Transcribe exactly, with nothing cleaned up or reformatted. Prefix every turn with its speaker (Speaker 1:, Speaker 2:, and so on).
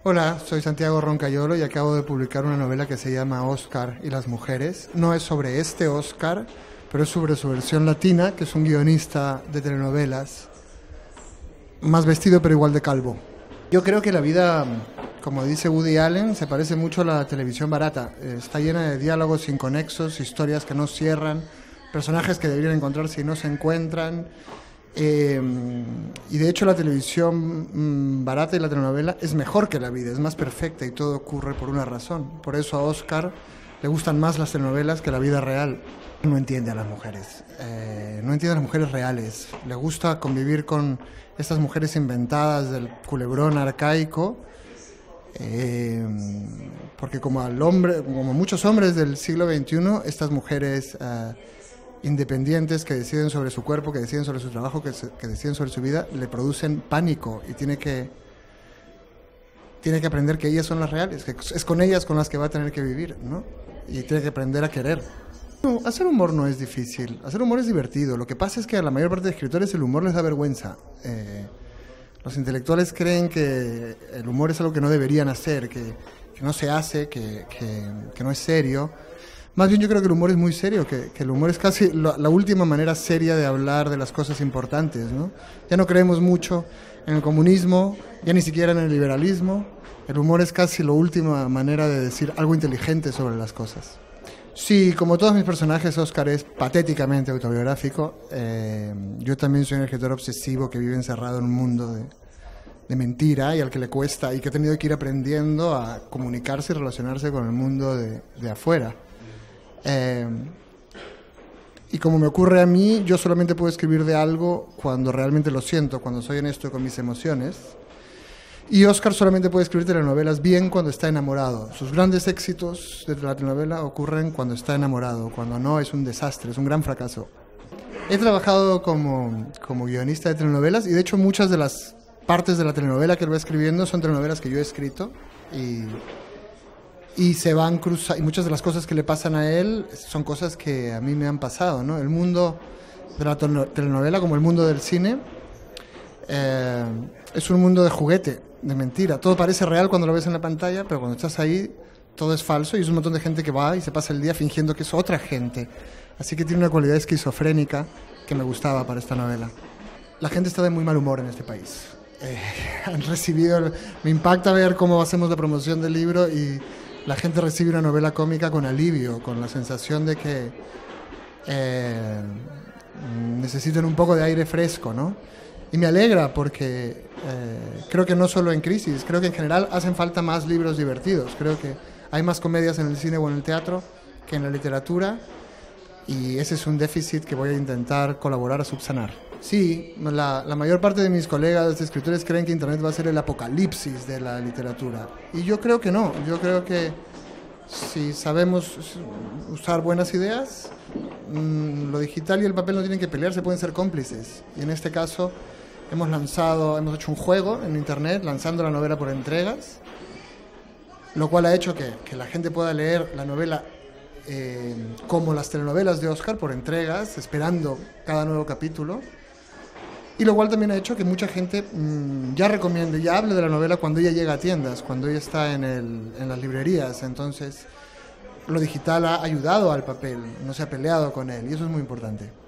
Speaker 1: Hola, soy Santiago Roncayolo y acabo de publicar una novela que se llama Óscar y las mujeres. No es sobre este Óscar, pero es sobre su versión latina, que es un guionista de telenovelas, más vestido pero igual de calvo. Yo creo que la vida, como dice Woody Allen, se parece mucho a la televisión barata. Está llena de diálogos inconexos, historias que no cierran, personajes que deberían encontrarse y no se encuentran. Eh, y de hecho la televisión mmm, barata y la telenovela es mejor que la vida, es más perfecta y todo ocurre por una razón. Por eso a Óscar le gustan más las telenovelas que la vida real. No entiende a las mujeres, eh, no entiende a las mujeres reales. Le gusta convivir con estas mujeres inventadas del culebrón arcaico, eh, porque como al hombre, como muchos hombres del siglo veintiuno, estas mujeres eh, independientes que deciden sobre su cuerpo, que deciden sobre su trabajo, que, se, que deciden sobre su vida, le producen pánico y tiene que, tiene que aprender que ellas son las reales, que es con ellas con las que va a tener que vivir, ¿no? Y tiene que aprender a querer. No, hacer humor no es difícil, hacer humor es divertido. Lo que pasa es que a la mayor parte de escritores el humor les da vergüenza. Eh, los intelectuales creen que el humor es algo que no deberían hacer, que, que no se hace, que, que, que no es serio. Más bien yo creo que el humor es muy serio, que, que el humor es casi la, la última manera seria de hablar de las cosas importantes, ¿no? Ya no creemos mucho en el comunismo, ya ni siquiera en el liberalismo. El humor es casi la última manera de decir algo inteligente sobre las cosas. Sí, como todos mis personajes, Óscar es patéticamente autobiográfico. Eh, yo también soy un escritor obsesivo que vive encerrado en un mundo de, de mentira y al que le cuesta y que ha tenido que ir aprendiendo a comunicarse y relacionarse con el mundo de, de afuera. Eh, y como me ocurre a mí, yo solamente puedo escribir de algo cuando realmente lo siento, cuando soy honesto con mis emociones. Y Óscar solamente puede escribir telenovelas bien cuando está enamorado. Sus grandes éxitos de la telenovela ocurren cuando está enamorado, cuando no es un desastre, es un gran fracaso. He trabajado como, como guionista de telenovelas y de hecho muchas de las partes de la telenovela que él va escribiendo son telenovelas que yo he escrito y... y se van cruzando, y muchas de las cosas que le pasan a él son cosas que a mí me han pasado, ¿no? El mundo de la telenovela, como el mundo del cine, eh, es un mundo de juguete, de mentira. Todo parece real cuando lo ves en la pantalla, pero cuando estás ahí todo es falso y es un montón de gente que va y se pasa el día fingiendo que es otra gente. Así que tiene una cualidad esquizofrénica que me gustaba para esta novela. La gente está de muy mal humor en este país. Eh, han recibido, me impacta ver cómo hacemos la promoción del libro y la gente recibe una novela cómica con alivio, con la sensación de que eh, necesitan un poco de aire fresco, ¿no? Y me alegra porque eh, creo que no solo en Crisis, creo que en general hacen falta más libros divertidos. Creo que hay más comedias en el cine o en el teatro que en la literatura y ese es un déficit que voy a intentar colaborar a subsanar. Sí, la, la mayor parte de mis colegas de escritores creen que Internet va a ser el apocalipsis de la literatura. Y yo creo que no. Yo creo que si sabemos usar buenas ideas, mmm, lo digital y el papel no tienen que pelear, se pueden ser cómplices. Y en este caso hemos lanzado, hemos hecho un juego en Internet, lanzando la novela por entregas, lo cual ha hecho que, que la gente pueda leer la novela eh, como las telenovelas de Óscar, por entregas, esperando cada nuevo capítulo. Y lo cual también ha hecho que mucha gente mmm, ya recomiende, ya hable de la novela cuando ella llega a tiendas, cuando ella está en, el, en las librerías. Entonces, lo digital ha ayudado al papel, no se ha peleado con él, y eso es muy importante.